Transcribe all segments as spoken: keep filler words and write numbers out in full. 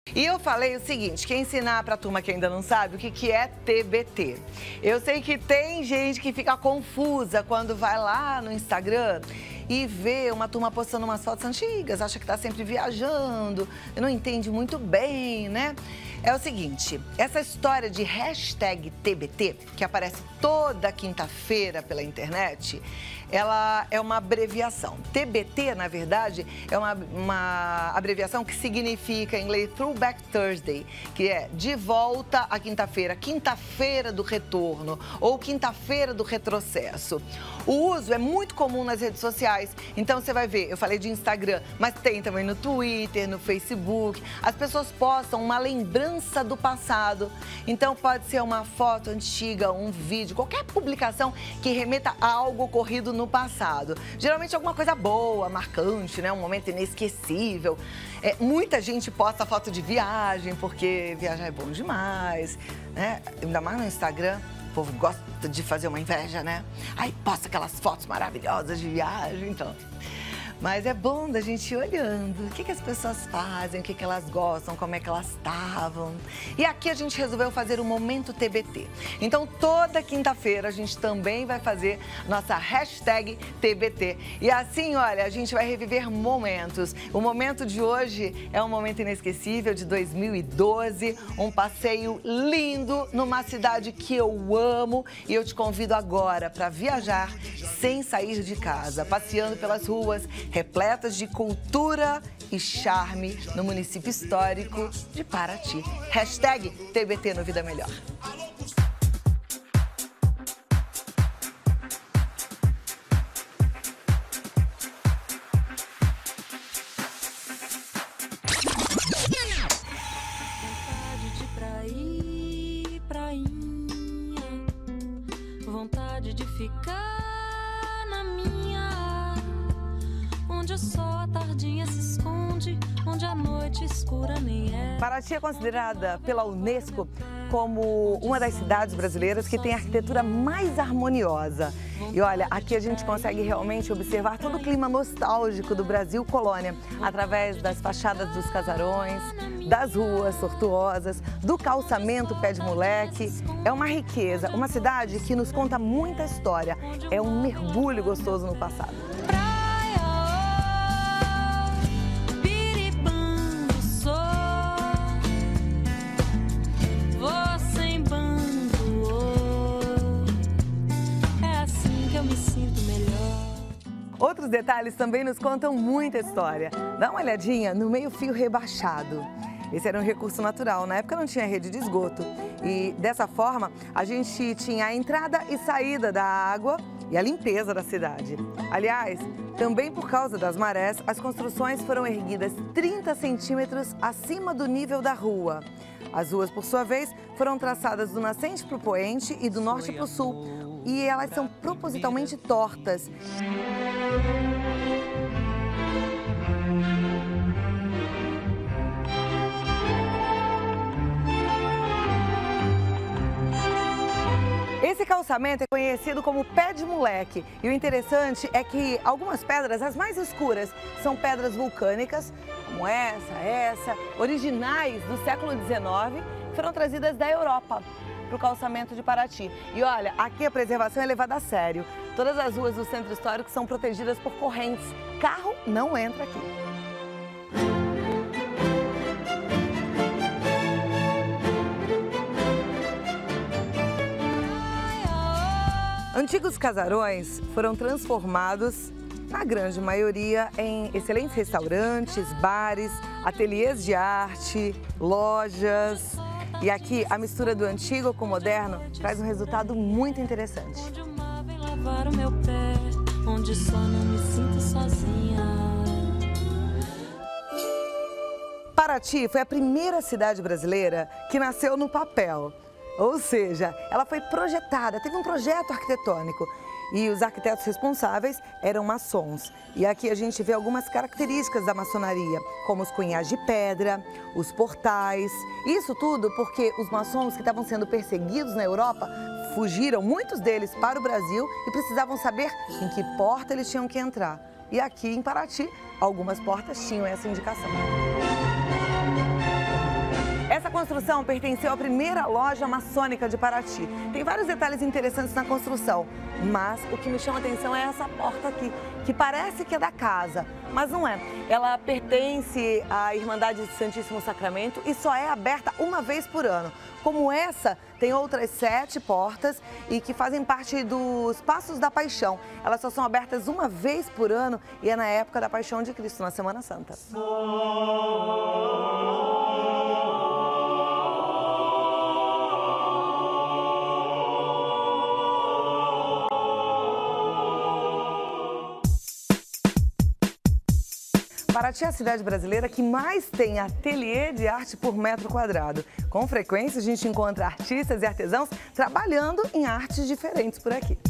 E eu falei o seguinte, que ensinar para a turma que ainda não sabe o que, que é T B T. Eu sei que tem gente que fica confusa quando vai lá no Instagram e vê uma turma postando umas fotos antigas, acha que está sempre viajando, não entende muito bem, né? É o seguinte, essa história de hashtag T B T, que aparece toda quinta-feira pela internet, ela é uma abreviação. T B T, na verdade, é uma, uma abreviação que significa, em inglês, Throwback Thursday, que é de volta à quinta-feira, quinta-feira do retorno ou quinta-feira do retrocesso. O uso é muito comum nas redes sociais, então você vai ver, eu falei de Instagram, mas tem também no Twitter, no Facebook. As pessoas postam uma lembrança do passado, então pode ser uma foto antiga, um vídeo, qualquer publicação que remeta a algo ocorrido no passado. Geralmente alguma coisa boa, marcante, né? Um momento inesquecível. É, muita gente posta foto de viagem, porque viajar é bom demais, né? Ainda mais no Instagram. O povo gosta de fazer uma inveja, né? Aí posta aquelas fotos maravilhosas de viagem, então. Mas é bom da gente ir olhando o que, que as pessoas fazem, o que, que elas gostam, como é que elas estavam. E aqui a gente resolveu fazer o Momento T B T. Então, toda quinta-feira a gente também vai fazer nossa hashtag T B T. E assim, olha, a gente vai reviver momentos. O momento de hoje é um momento inesquecível de dois mil e doze, um passeio lindo numa cidade que eu amo. E eu te convido agora para viajar sem sair de casa, passeando pelas ruas repletas de cultura e charme no município histórico de Paraty. Hashtag T B T no Vida Melhor. Vontade de ficar na minha, onde o sol à tardinha se esconde, onde a noite escura nem é. Paraty é considerada pela Unesco como uma das cidades brasileiras que tem a arquitetura mais harmoniosa. E olha, aqui a gente consegue realmente observar todo o clima nostálgico do Brasil colônia, através das fachadas dos casarões, das ruas tortuosas, do calçamento pé de moleque. É uma riqueza, uma cidade que nos conta muita história. É um mergulho gostoso no passado. Outros detalhes também nos contam muita história. Dá uma olhadinha no meio-fio rebaixado. Esse era um recurso natural, na época não tinha rede de esgoto. E dessa forma, a gente tinha a entrada e saída da água e a limpeza da cidade. Aliás, também por causa das marés, as construções foram erguidas trinta centímetros acima do nível da rua. As ruas, por sua vez, foram traçadas do nascente para o poente e do norte para o sul. E elas são propositalmente tortas. Esse calçamento é conhecido como pé de moleque. E o interessante é que algumas pedras, as mais escuras, são pedras vulcânicas, como essa, essa, originais do século dezenove, que foram trazidas da Europa para o calçamento de Paraty. E olha, aqui a preservação é levada a sério. Todas as ruas do centro histórico são protegidas por correntes. Carro não entra aqui. Antigos casarões foram transformados, na grande maioria, em excelentes restaurantes, bares, ateliês de arte, lojas. E aqui, a mistura do antigo com o moderno traz um resultado muito interessante. Onde o mar vem lavar o meu pé, onde só não me sinto sozinha. Paraty foi a primeira cidade brasileira que nasceu no papel. Ou seja, ela foi projetada, teve um projeto arquitetônico. E os arquitetos responsáveis eram maçons. E aqui a gente vê algumas características da maçonaria, como os cunhais de pedra, os portais. Isso tudo porque os maçons que estavam sendo perseguidos na Europa fugiram, muitos deles, para o Brasil e precisavam saber em que porta eles tinham que entrar. E aqui em Paraty, algumas portas tinham essa indicação. Essa construção pertenceu à primeira loja maçônica de Paraty. Tem vários detalhes interessantes na construção, mas o que me chama a atenção é essa porta aqui, que parece que é da casa, mas não é. Ela pertence à Irmandade de Santíssimo Sacramento e só é aberta uma vez por ano. Como essa, tem outras sete portas e que fazem parte dos Passos da Paixão. Elas só são abertas uma vez por ano e é na época da Paixão de Cristo, na Semana Santa. Paraty é a cidade brasileira que mais tem ateliê de arte por metro quadrado. Com frequência, a gente encontra artistas e artesãos trabalhando em artes diferentes por aqui.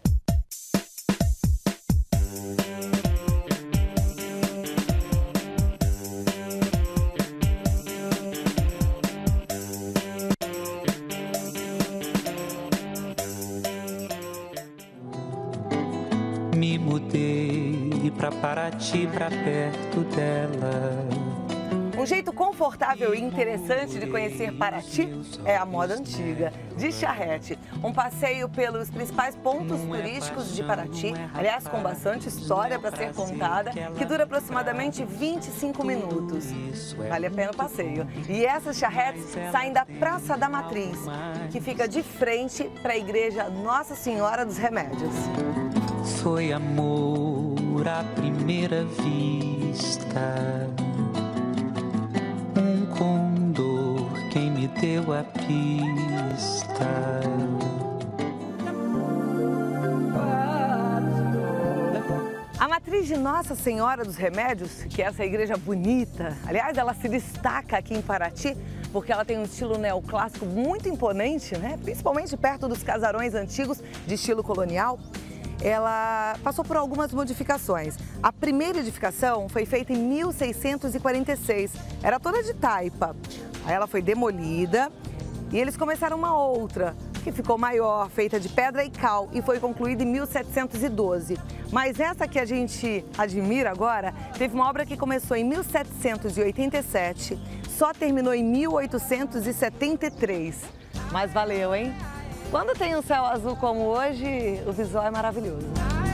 Me mudei pra Paraty, pra perto dela. Um jeito confortável e interessante de conhecer Paraty é a moda antiga, de charrete. Um passeio pelos principais pontos turísticos de Paraty, aliás, com bastante história para ser contada, que dura aproximadamente vinte e cinco minutos. Vale a pena o passeio. E essas charretes saem da Praça da Matriz, que fica de frente para a Igreja Nossa Senhora dos Remédios. Foi amor à primeira vista, um condor quem me deu a pista. A Matriz de Nossa Senhora dos Remédios, que é essa igreja bonita, aliás, ela se destaca aqui em Paraty porque ela tem um estilo neoclássico muito imponente, né? Principalmente perto dos casarões antigos de estilo colonial. Ela passou por algumas modificações. A primeira edificação foi feita em mil seiscentos e quarenta e seis, era toda de taipa. Aí ela foi demolida e eles começaram uma outra, que ficou maior, feita de pedra e cal e foi concluída em mil setecentos e doze. Mas essa que a gente admira agora, teve uma obra que começou em mil setecentos e oitenta e sete, só terminou em mil oitocentos e setenta e três. Mas valeu, hein? Quando tem um céu azul como hoje, o visual é maravilhoso.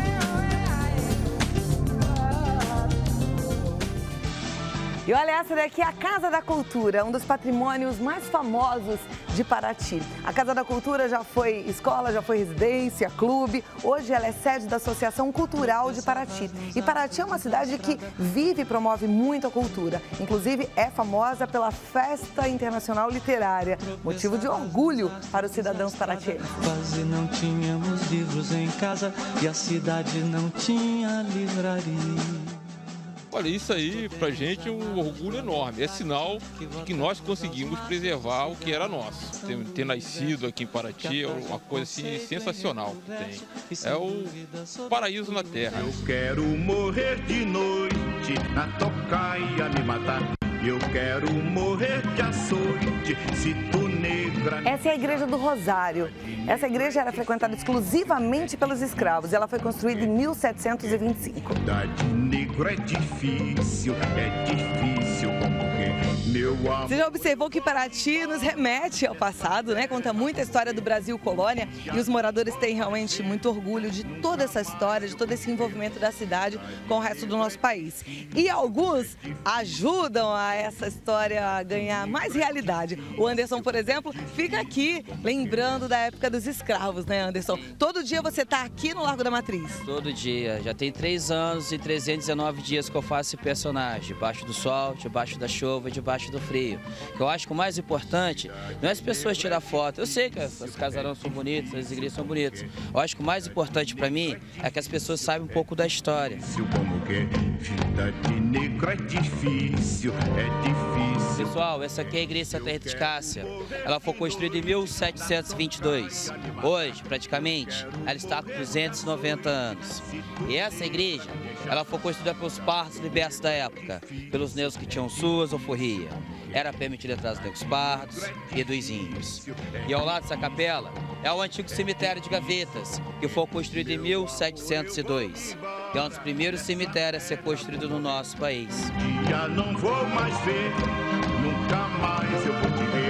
E olha, essa daqui é a Casa da Cultura, um dos patrimônios mais famosos de Paraty. A Casa da Cultura já foi escola, já foi residência, clube. Hoje ela é sede da Associação Cultural de Paraty. E Paraty é uma cidade que vive e promove muito a cultura. Inclusive, é famosa pela Festa Internacional Literária, motivo de orgulho para os cidadãos paratienses. Quase não tínhamos livros em casa e a cidade não tinha livraria. Olha, isso aí pra gente é um orgulho enorme, é sinal de que nós conseguimos preservar o que era nosso. Ter, ter nascido aqui em Paraty é uma coisa assim, sensacional que tem. É o paraíso na terra. Eu quero morrer de noite na tocaia me matar. Eu quero morrer de açoite se tu negra... Essa é a Igreja do Rosário. Essa igreja era frequentada exclusivamente pelos escravos. Ela foi construída em mil setecentos e vinte e cinco. Cidade negra é difícil, é difícil morrer, meu amor. Você já observou que Paraty nos remete ao passado, né? Conta muita história do Brasil colônia e os moradores têm realmente muito orgulho de toda essa história, de todo esse envolvimento da cidade com o resto do nosso país. E alguns ajudam a essa história a ganhar mais realidade. O Anderson, por exemplo, fica aqui lembrando da época dos escravos, né, Anderson? Todo dia você está aqui no Largo da Matriz? Todo dia. Já tem três anos e trezentos e dezenove dias que eu faço esse personagem. Debaixo do sol, debaixo da chuva e debaixo do frio. Eu acho que o mais importante não é as pessoas tirar foto. Eu sei que os casarões são bonitos, as igrejas são bonitas. Eu acho que o mais importante para mim é que as pessoas saibam um pouco da história. Como que vida de negro é difícil, é difícil. Pessoal, essa aqui é a Igreja Santa Rita de Cássia. Ela foi construída em mil setecentos e vinte e dois. Hoje, praticamente, ela está com duzentos e noventa anos. E essa igreja, ela foi construída pelos pardos libertos da época, pelos negros que tinham suas ou forria. Era permitida entrar os negros pardos e dos índios. E ao lado dessa capela é o antigo cemitério de Gavetas, que foi construído em mil setecentos e dois. Que é um dos primeiros cemitérios a ser construído no nosso país. Já não vou mais ver, nunca mais eu vou te ver.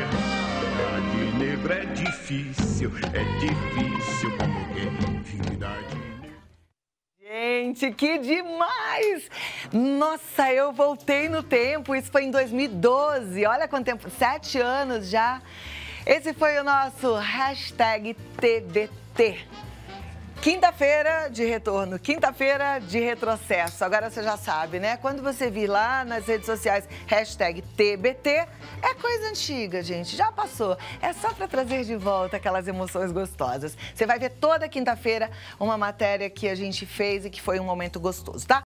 difícil, é difícil como virgindade. Gente, que demais! Nossa, eu voltei no tempo, isso foi em dois mil e doze, olha quanto tempo, sete anos já. Esse foi o nosso hashtag T B T. Quinta-feira de retorno, quinta-feira de retrocesso. Agora você já sabe, né? Quando você vir lá nas redes sociais, hashtag T B T, é coisa antiga, gente. Já passou. É só para trazer de volta aquelas emoções gostosas. Você vai ver toda quinta-feira uma matéria que a gente fez e que foi um momento gostoso, tá?